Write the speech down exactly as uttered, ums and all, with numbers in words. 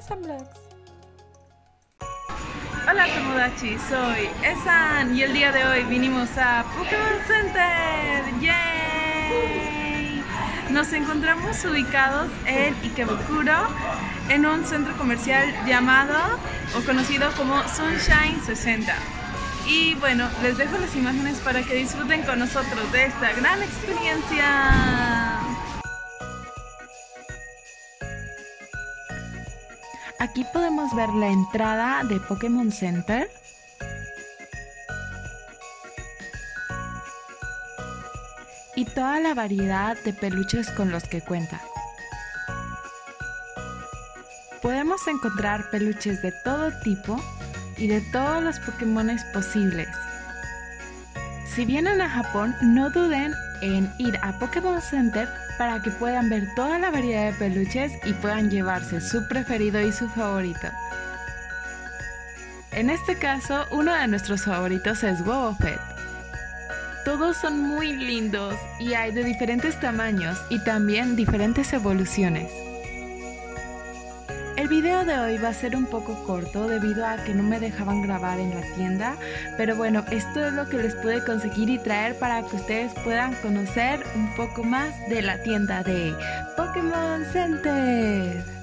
Esan Vlogs. Hola Tomodachi, soy Esan y el día de hoy vinimos a Pokémon Center. ¡Yay! Nos encontramos ubicados en Ikebukuro, en un centro comercial llamado o conocido como Sunshine sesenta. Y bueno, les dejo las imágenes para que disfruten con nosotros de esta gran experiencia. Aquí podemos ver la entrada de Pokémon Center. Y toda la variedad de peluches con los que cuenta. Podemos encontrar peluches de todo tipo y de todos los Pokémones posibles. Si vienen a Japón, no duden en ir a Pokémon Center para que puedan ver toda la variedad de peluches y puedan llevarse su preferido y su favorito. En este caso, uno de nuestros favoritos es Wobbuffet. Todos son muy lindos y hay de diferentes tamaños y también diferentes evoluciones. El video de hoy va a ser un poco corto debido a que no me dejaban grabar en la tienda, pero bueno, esto es lo que les pude conseguir y traer para que ustedes puedan conocer un poco más de la tienda de Pokémon Center.